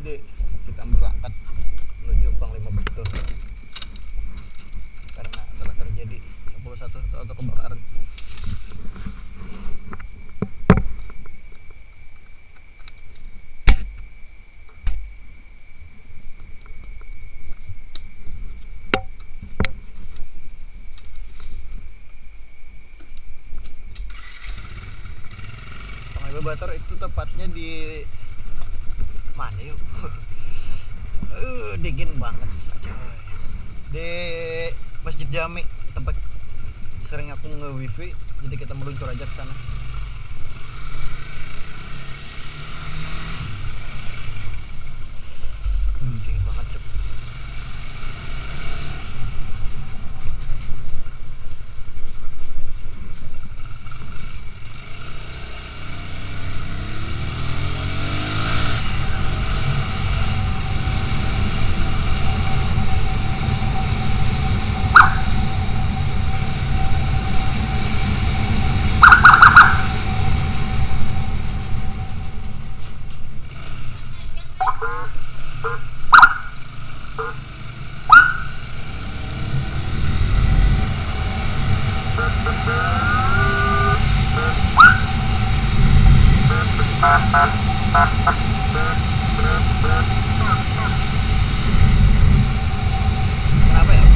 Jadi kita berangkat menuju Panglima Betul karena telah terjadi 101 auto kebakaran. Panglima Bator itu tepatnya di mana yuk? Dingin banget coy. Di Masjid Jami, tempat sering aku nge-wifi, jadi kita meluncur aja ke sana. Dingin banget coy. Kenapa ya?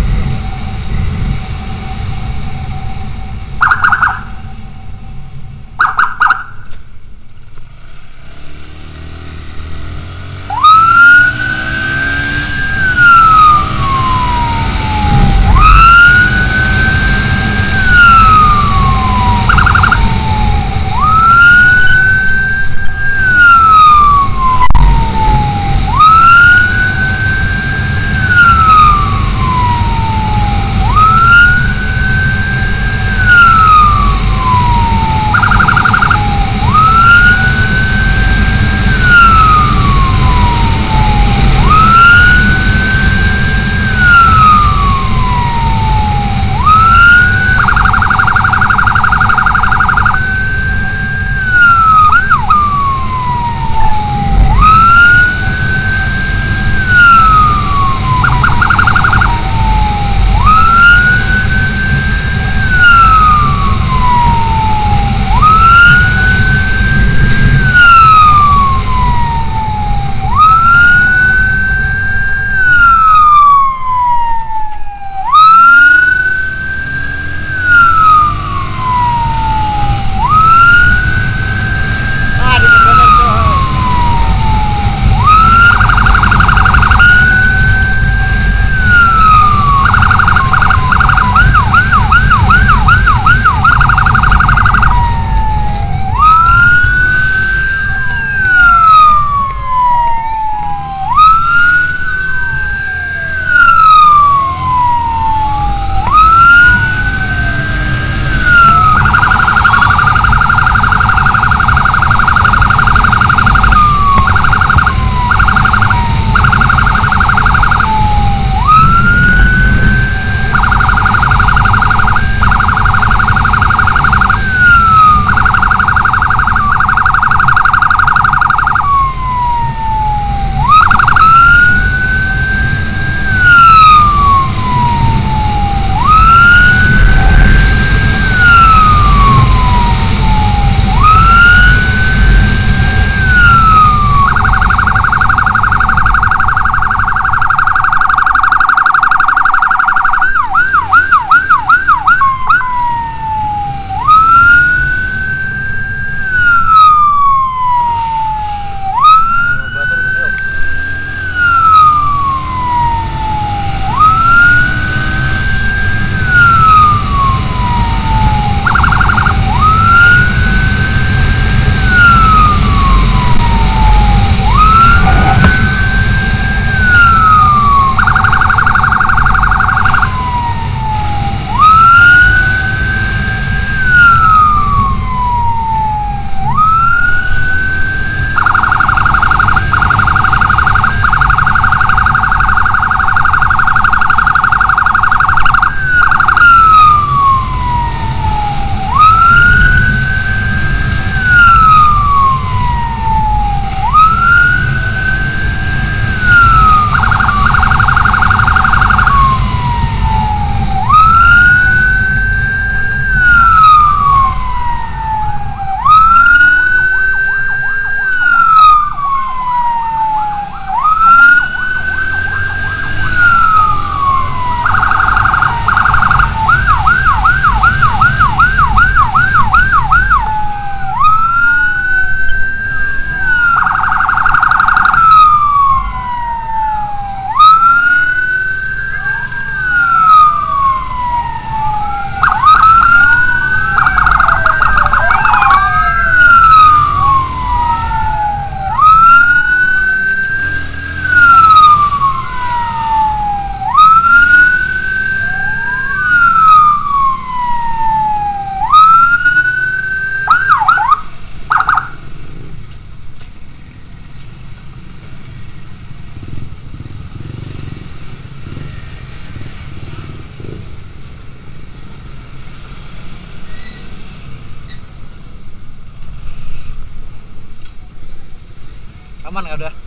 Aman nggak udah?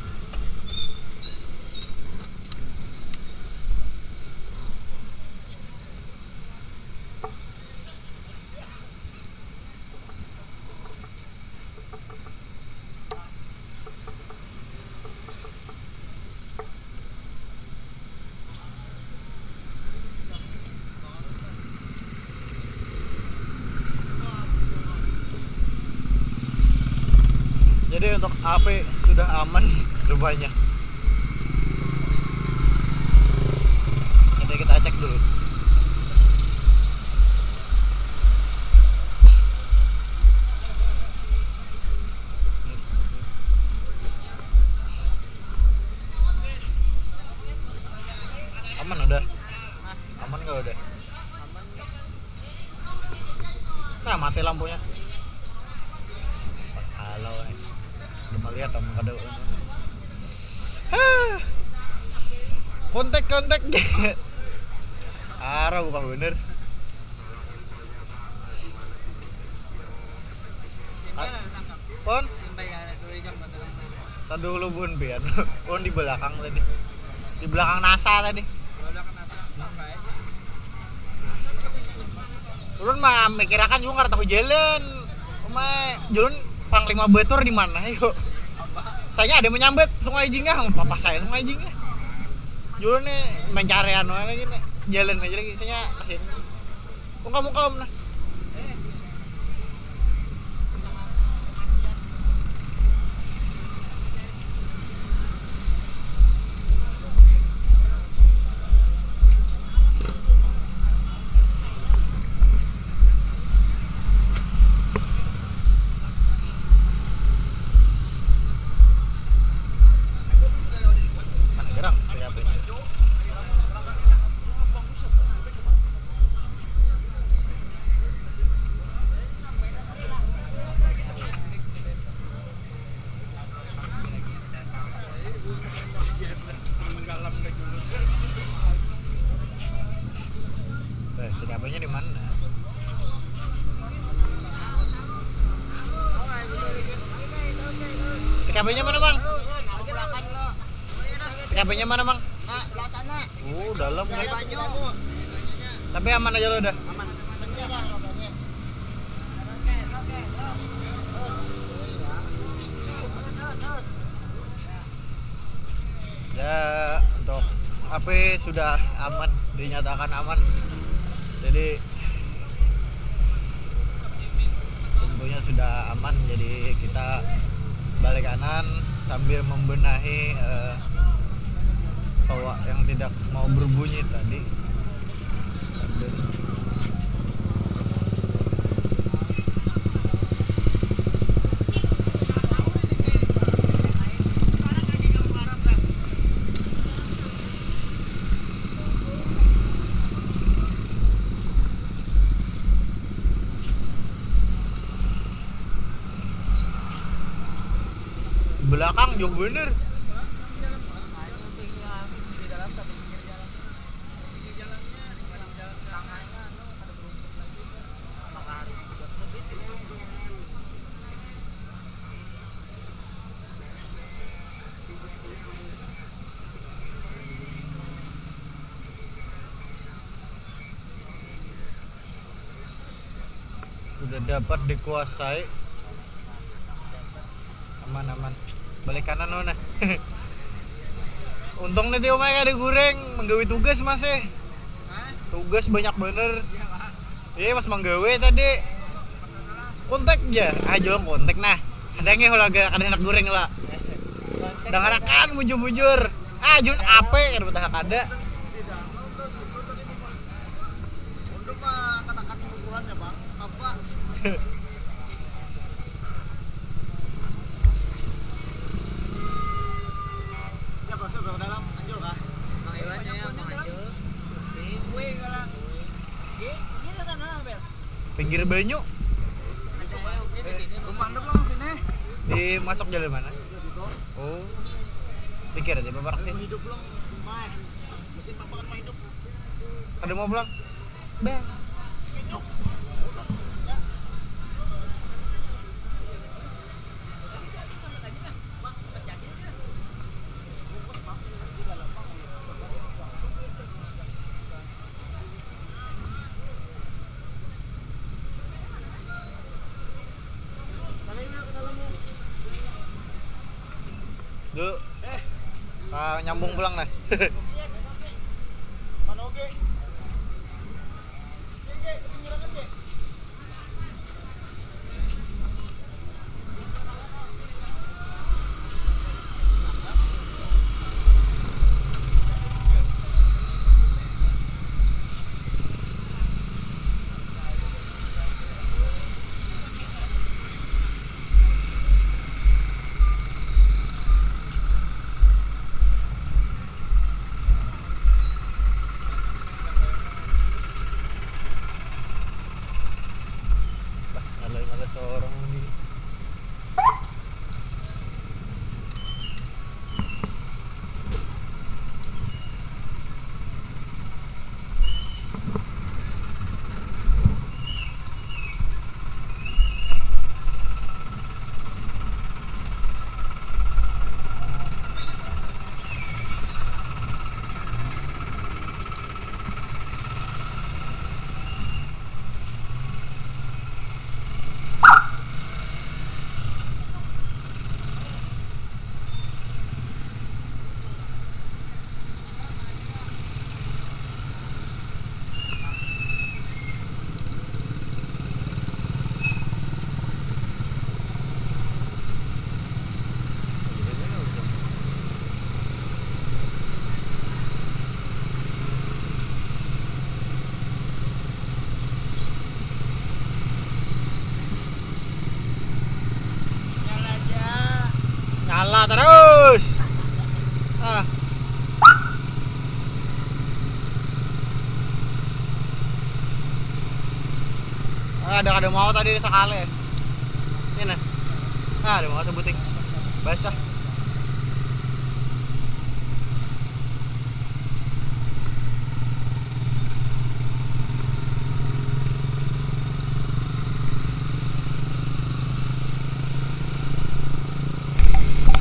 Jadi untuk AP sudah aman rupanya. Jadi kita cek dulu. Aman udah? Aman nggak udah? Nah mati lampunya. Halo nih. Udah melihat temen kado. Kontak arah bukan bener. Pon tadi dulu bun pian. Pon di belakang tadi. Di belakang NASA tadi. Turun mah mikirakan juga nggak tahu jalan. Jalan Panglima Batur di mana? Yuk. Saya ada menyambet Sungai Jingah, papa saya Sungai Jingah. Jalan nih mencari anu lagi nih. Jalan aja lagi saya masih. Muka nah. TKP-nya di mana? TKP-nya mana, Bang? TKP-nya mana, Bang? Dalam kan. Tapi aman aja lo udah. Aman. Ya, untuk HP sudah aman, dinyatakan aman. Jadi tentunya sudah aman, jadi kita balik kanan sambil membenahi toa yang tidak mau berbunyi tadi. Belakang jauh bener. Sudah dapat dikuasai. Aman. Balik kanan mana? Untung nih Tio Mike ada goreng menggawe tugas mas tugas banyak bener. Iya mas menggawe tadi kontak ya aja kontak nah ada nggak kalau agak ada enak goreng lah dengarakan bujur jun ape kan betah ada untuk mah katakan bukuan ya bang apa. Siapa ke dalam Anjol kah? Mang Iwannya ya, Mang Anjol. Gue kalah. Ini ke sana Bel. Pinggir banyu. Rumah Anda belum sini. Di masuk jalan mana? Oh. Pikir aja bapak aktif. Hidup belum? Mah. Mesin bapak kan mau hidup. Ada mau pulang? Bel. Hidup. Duh. Nyambung pulang nah. Mana oke? Oke, ketinggian oke. Ada seorang ini. Nyala terus. Ah. Ada mau tadi sekali. Ini nah. Ada mau sebuting. Basah.